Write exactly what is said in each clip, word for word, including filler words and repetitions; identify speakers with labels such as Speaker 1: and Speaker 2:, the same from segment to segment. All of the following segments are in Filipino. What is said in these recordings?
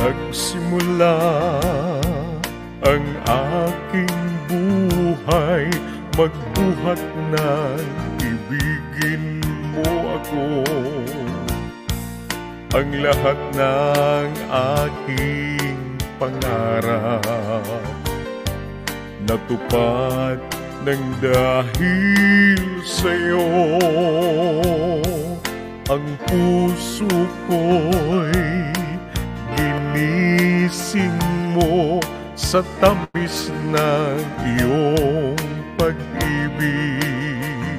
Speaker 1: Nagsimula ang aking buhay, magbuhat ng ibigin mo ako. Ang lahat ng aking pangarap natupad ng dahil sa'yo. Ang puso ko'y ginising mo sa tamis ng iyong pag-ibig.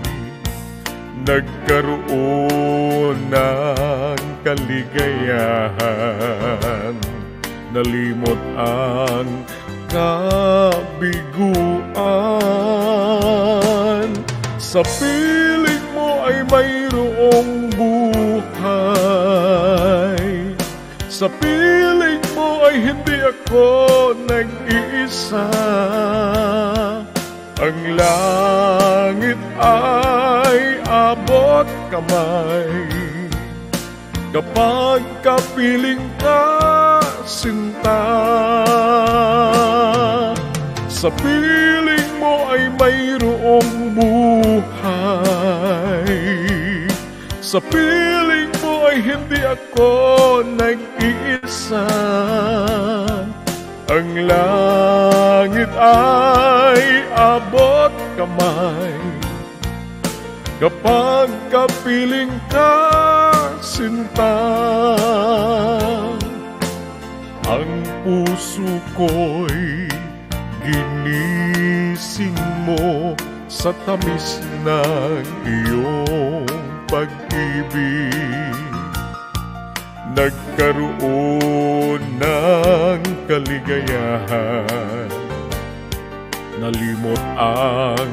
Speaker 1: Nagkaroon ng kaligayahan, nalimot ang kabiguan. Sa piling mo ay mayroong buhay, sa piling mo ay hindi ako nag-iisa. Ang langit ay abot kamay kapag kapiling ka, sinta. Sa piling mo ay mayroong buhay, sa piling mo ay hindi ako nag-iisa. Ang langit ay abot kamay kapag kapiling ka, sinta. Ang puso ko'y ginising mo sa tamis ng iyong pag-ibig. Nagkaroon ng kaligayahan, nalimot ang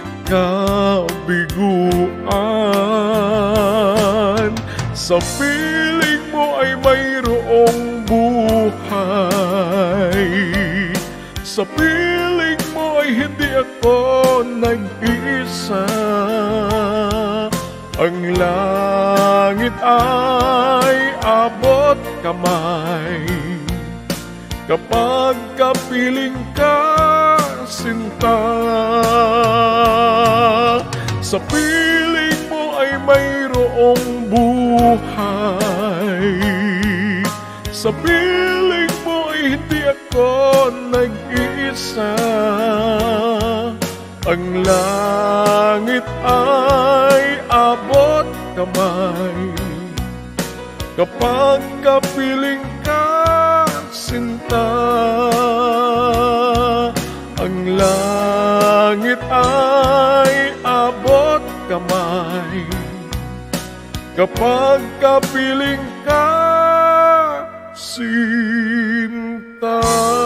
Speaker 1: kabiguan. Sa piling mo ay mayroong buhay, sa piling mo ay hindi ako nag-iisa. Ang langit ay abot kamay kapag kapiling ka, sinta. Sa piling mo ay mayroong buhay, sa piling mo ay hindi ako nag-iisa. Ang langit ay abot kamay kapag kapiling ka, sinta. Ang langit ay abot kamay kapag kapiling ka, sinta.